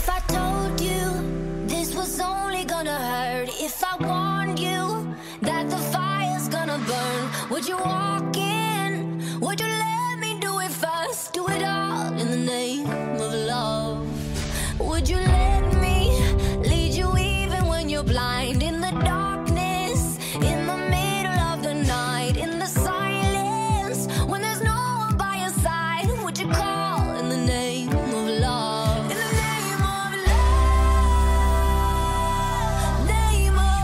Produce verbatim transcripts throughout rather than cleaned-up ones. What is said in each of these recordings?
If I told you this was only gonna hurt, if I warned you that the fire's gonna burn, would you walk in? Would you let me do it first? Do it all in the name of love. Would you let me lead you even when you're blind? In the darkness, in the middle of the night, in the silence, when there's no one by your side, would you call in the name of love? In the name of love, name of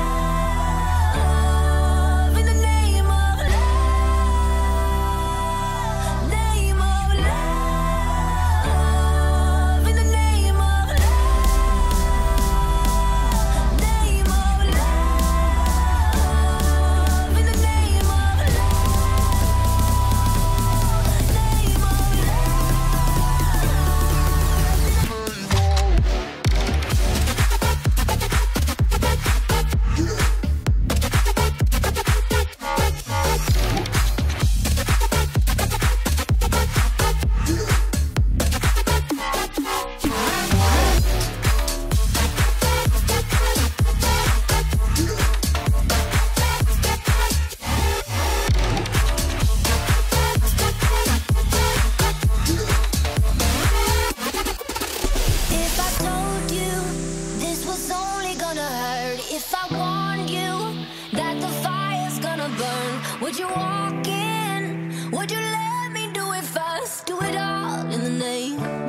love, in the name of love, name of love, in the name of love, name of love, in the name of If I told you this was only gonna hurt, if I warned you that the fire's gonna burn, would you walk in? Would you let me do it first? Do it all in the name